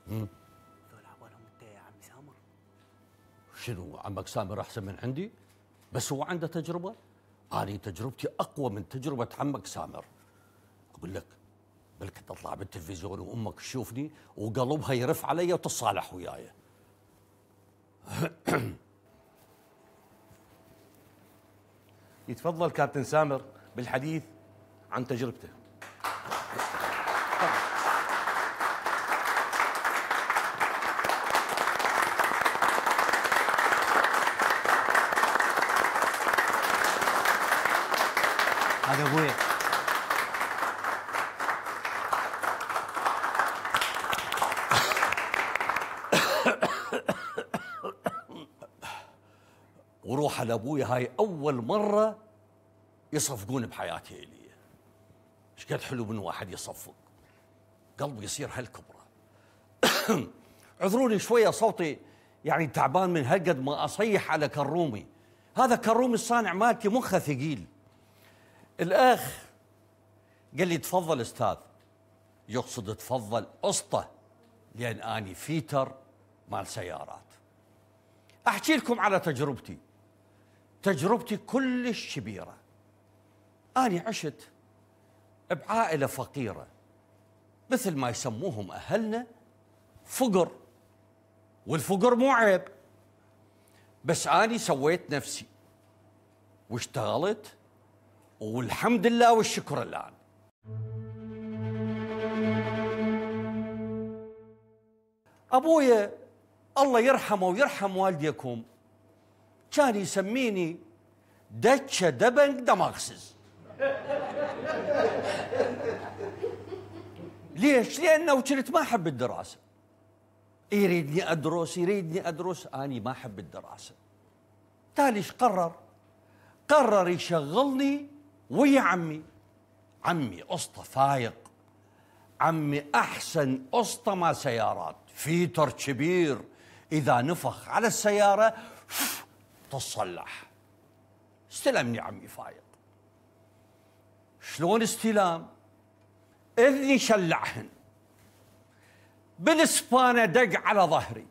ذول عبالهم انت يا عمي سامر. شنو عمك سامر احسن من عندي؟ بس هو عنده تجربه؟ أنا تجربتي اقوى من تجربه عمك سامر. اقول لك بلك تطلع بالتلفزيون وامك تشوفني وقلبها يرف علي وتصالح وياي. يتفضل كابتن سامر بالحديث عن تجربته. هذا ابوي. وروح على ابوي هاي اول مره يصفقون بحياتي الي. ايش قد حلو من واحد يصفق، قلبي يصير هالكبره. عذروني شويه صوتي يعني تعبان من هالقد ما اصيح على كرومي. هذا كرومي الصانع مالتي مخه ثقيل. الاخ قال لي تفضل استاذ، يقصد تفضل اسطى، لان اني فيتر مال سيارات. احكي لكم على تجربتي كلش كبيره. اني عشت بعائله فقيره مثل ما يسموهم اهلنا فقر، والفقر مو عيب. بس اني سويت نفسي واشتغلت والحمد لله والشكر الآن. أبويا الله يرحمه ويرحم والديكم كان يسميني دتشة دبنج دماغسز. ليش؟ لأنه كنت ما أحب الدراسة. يريدني أدرس أني ما أحب الدراسة. تالي ايش قرر يشغلني ويا عمي اسطى فايق، عمي احسن اسطى مال سيارات، فيتر كبير اذا نفخ على السياره تصلح. استلمني عمي فايق. شلون استلام؟ اذني شلعهن بالسبانه دق على ظهري.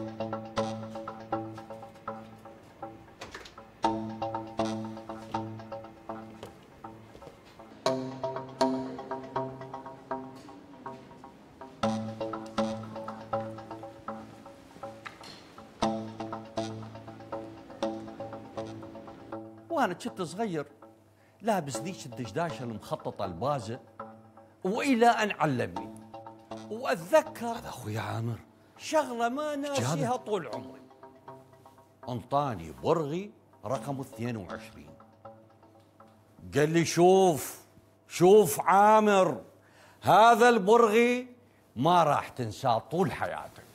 وانا كنت صغير لابس ذيك الدشداشه المخططه البازه، والى ان علمني. واتذكر هذا اخوي عامر شغله ما ناسيها طول عمري. انطاني برغي رقم 22، قال لي شوف عامر، هذا البرغي ما راح تنساه طول حياتك.